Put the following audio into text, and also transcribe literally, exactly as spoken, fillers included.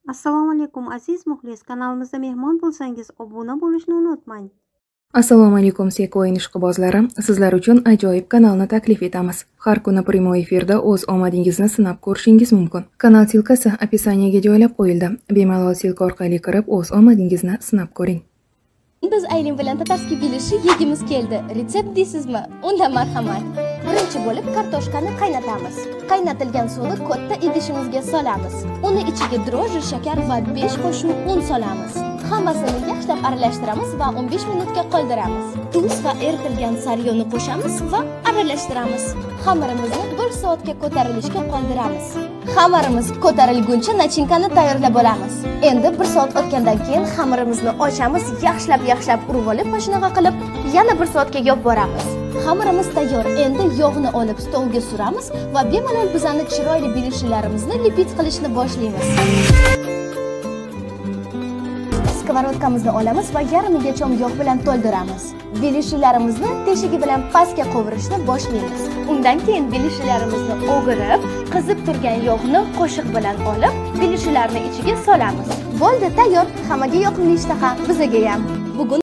Assalomu alaykum aziz muxlis, kanalimizda mehmon bo'lsangiz obuna bo'lishni unutmang. Assalomu alaykum Secoin ishqibozlari, sizlar uchun ajoyib kanalni taklif etamiz. Har kuni primoy efirda o'z omadingizni sinab ko'rishingiz mumkin. Kanal silkasi описаниеga joylab qo'yildi. Bemalol silka orqali kirib o'z omadingizni sinab ko'ring. Biz Aylin bilan tatarskiy bilishi yegimiz keldi. Retsept deysizmi? Unda marhamat. Birinchi bo'lib kartoshkani qaynatamiz. Qaynatilgan suvni katta idishimizga solamiz. Uni ichiga droji, shakar va besh qo'shin un solamiz. Hammasini yaxshilab aralashtiramiz va o'n besh minutga qoldiramiz. Tuz va eritilgan saryoni qo'shamiz va aralashtiramiz. Xamirimizni bir soatga ko'tarilishga qoldiramiz. Xamirimiz ko'tarilguncha nachinkani tayyorlab olamiz. Endi bir soat o'tgandan keyin xamirimizni ochamiz, yaxshilab yaxshilab urib olib, mashinaga qilib, yana bir soatga yopib boramiz. Xamirimiz tayyor. Endi yog'ni olib stolga suramiz va bemalol bizani chiroyli bilishlarimizni lipid qilishni boshlaymiz. Skоворodkamizni olamiz va yarmiga chom yog' bilan to'ldiramiz. Bilishlarimizni teshigi bilan pastga qovurishni boshlaymiz. Undan keyin bilishlarimizni o'g'irib, qizib turgan yog'ni qo'shiq bilan olib, bilishlarni ichiga solamiz. Bo'ldi, tayyor. Hammaga yoqimli ishtaha, bizga ham. Bugun